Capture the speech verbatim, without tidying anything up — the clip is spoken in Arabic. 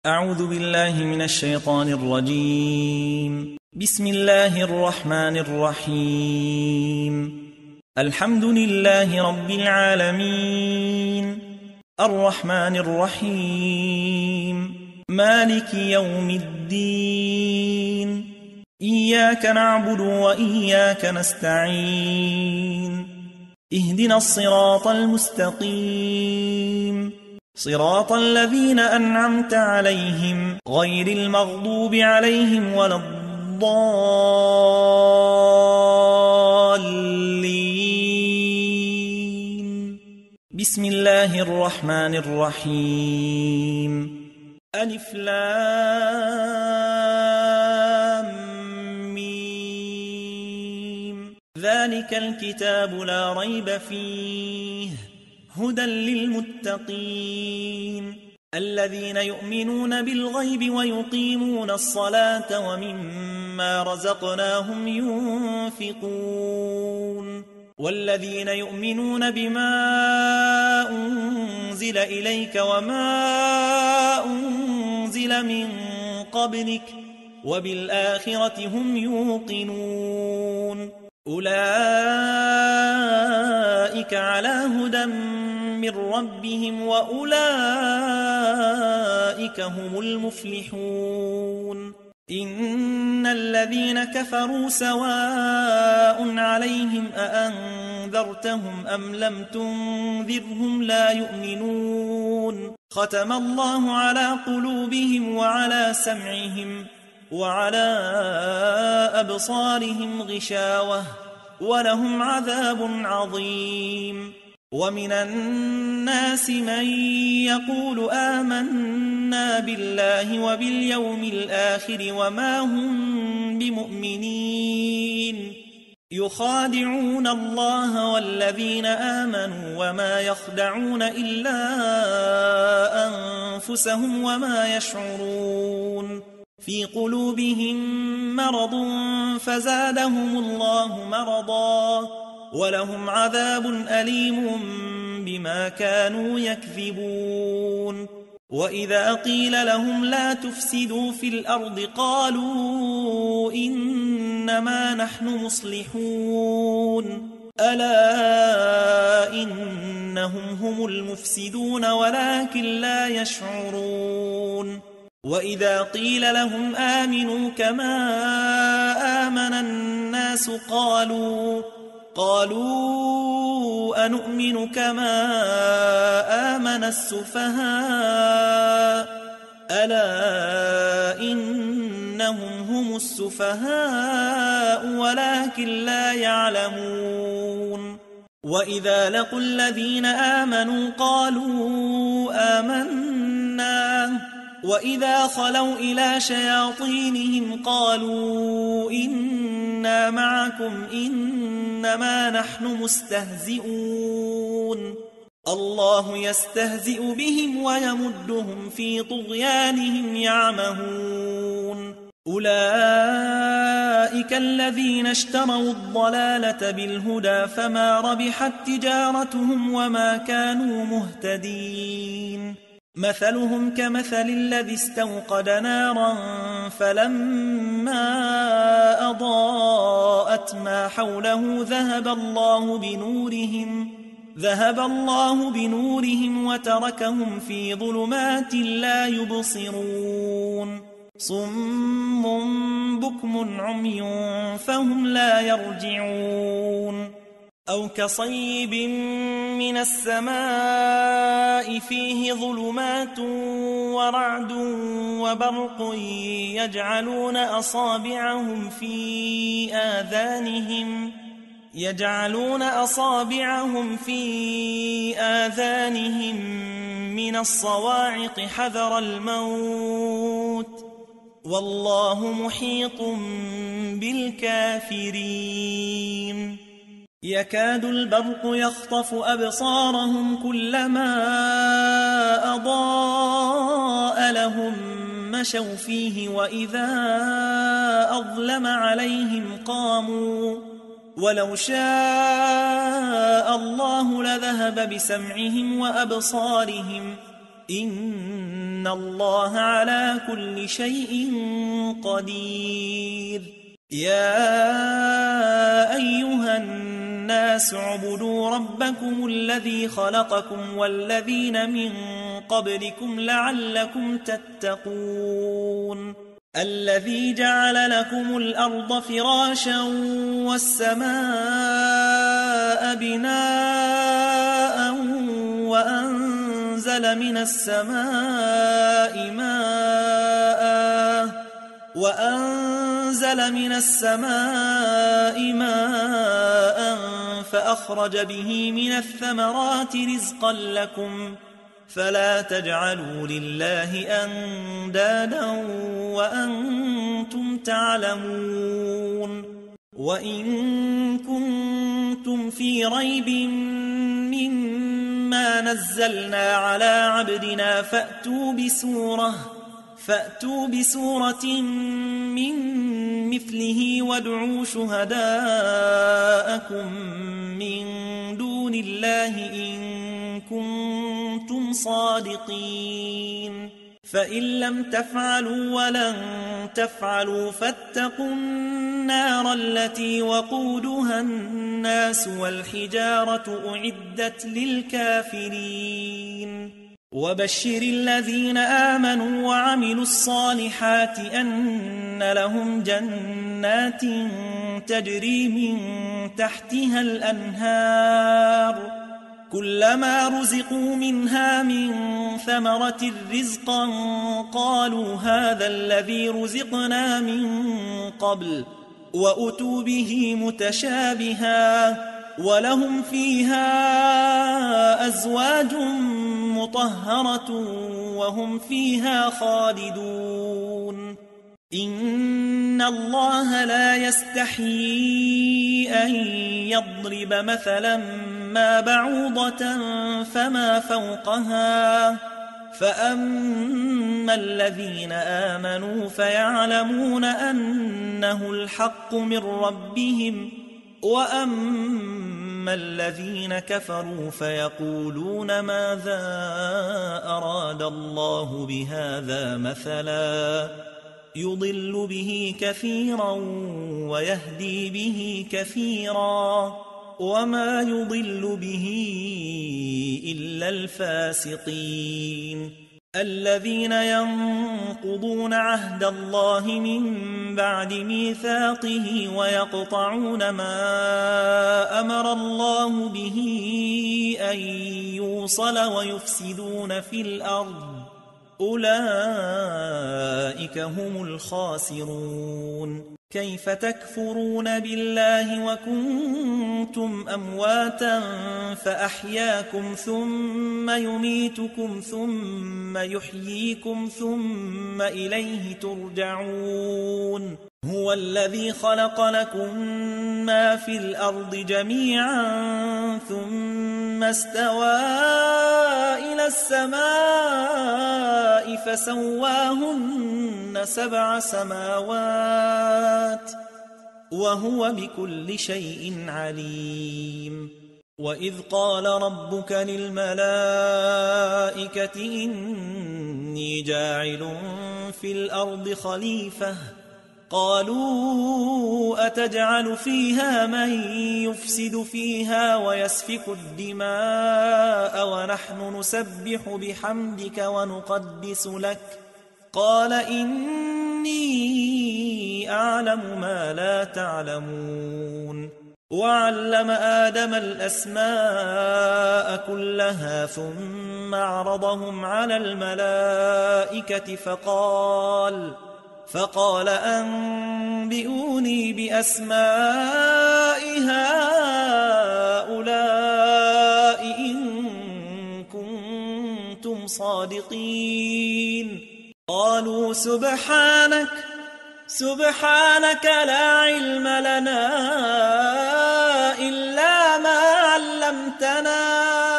أعوذ بالله من الشيطان الرجيم. بسم الله الرحمن الرحيم. الحمد لله رب العالمين، الرحمن الرحيم، مالك يوم الدين، إياك نعبد وإياك نستعين، اهدنا الصراط المستقيم، صراط الذين أنعمت عليهم غير المغضوب عليهم ولا الضالين. بسم الله الرحمن الرحيم. ألف لام ميم. ذلك الكتاب لا ريب فيه هدى للمتقين الذين يؤمنون بالغيب ويقيمون الصلاة ومما رزقناهم ينفقون والذين يؤمنون بما أنزل إليك وما أنزل من قبلك وبالآخرة هم يوقنون أولئك على هدى من ربهم وأولئك هم المفلحون. إن الذين كفروا سواء عليهم أأنذرتهم أم لم تنذرهم لا يؤمنون. ختم الله على قلوبهم وعلى سمعهم وعلى أبصارهم غشاوة ولهم عذاب عظيم. ومن الناس من يقول آمنا بالله وباليوم الآخر وما هم بمؤمنين يخادعون الله والذين آمنوا وما يخدعون إلا أنفسهم وما يشعرون. في قلوبهم مرض فزادهم الله مرضا ولهم عذاب أليم بما كانوا يكذبون. وإذا قيل لهم لا تفسدوا في الأرض قالوا إنما نحن مصلحون ألا إنهم هم المفسدون ولكن لا يشعرون. وإذا قيل لهم آمنوا كما آمن الناس قالوا قالوا أنؤمن كما آمن السفهاء ألا إنهم هم السفهاء ولكن لا يعلمون. وإذا لقوا الذين آمنوا قالوا آمنا وإذا خلوا إلى شياطينهم قالوا إنا معكم إنما نحن مستهزئون الله يستهزئ بهم ويمدهم في طغيانهم يعمهون. أولئك الذين اشتروا الضلالة بالهدى فما ربحت تجارتهم وما كانوا مهتدين. مثلهم كمثل الذي استوقد نارا فلما أضاءت ما حوله ذهب الله بنورهم ذهب الله بنورهم وتركهم في ظلمات لا يبصرون. صم بكم عمي فهم لا يرجعون. أو كصيب من السماء فيه ظلمات ورعد وبرق يجعلون أصابعهم في آذانهم يجعلون أصابعهم في آذانهم من الصواعق حذر الموت والله محيط بالكافرين. يكاد البرق يخطف أبصارهم كلما أضاء لهم مشوا فيه وإذا أظلم عليهم قاموا ولو شاء الله لذهب بسمعهم وأبصارهم إن إن الله على كل شيء قدير. يا أيها الناس اعبدوا ربكم الذي خلقكم والذين من قبلكم لعلكم تتقون. الذي جعل لكم الأرض فراشا والسماء بناء وأنزل من السماء ماء وأنزل من السماء ماء فأخرج به من الثمرات رزقا لكم فلا تجعلوا لله أندادا وأنتم تعلمون. وإن كنتم في ريب مما نزلنا على عبدنا فأتوا بسورة فأتوا بسورة من مثله وادعوا شهداءكم من دون الله إن كنتم صادقين. فإن لم تفعلوا ولن تفعلوا فاتقوا النار التي وقودها الناس والحجارة أعدت للكافرين. وبشر الذين آمنوا وعملوا الصالحات أن لهم جنات تجري من تحتها الأنهار كلما رزقوا منها من ثمرة رزقا قالوا هذا الذي رزقنا من قبل وأتوا به متشابها ولهم فيها أزواج مطهرة وهم فيها خالدون. إن الله لا يستحيي أن يضرب مثلا ما بعوضة فما فوقها فأما الذين آمنوا فيعلمون أنه الحق من ربهم وأما الذين كفروا فيقولون ماذا أراد الله بهذا مثلا يضل به كثيرا ويهدي به كثيرا وما يضل به إلا الفاسقين. الذين ينقضون عهد الله من بعد ميثاقه ويقطعون ما أمر الله به أن يوصل ويفسدون في الأرض أولئك هم الخاسرون. كيف تكفرون بالله وكنتم أمواتا فأحياكم ثم يميتكم ثم يحييكم ثم إليه ترجعون. هو الذي خلق لكم ما في الأرض جميعا ثم استوى إلى السماء فسواهن سبع سماوات وهو بكل شيء عليم. وإذ قال ربك للملائكة إني جاعل في الأرض خليفة قالوا أتجعل فيها من يفسد فيها ويسفك الدماء ونحن نسبح بحمدك ونقدس لك قال إني أعلم ما لا تعلمون. وعلم آدم الأسماء كلها ثم عرضهم على الملائكة فقال فقال أنبئوني بأسماء هؤلاء إن كنتم صادقين. قالوا سبحانك سبحانك لا علم لنا إلا ما علمتنا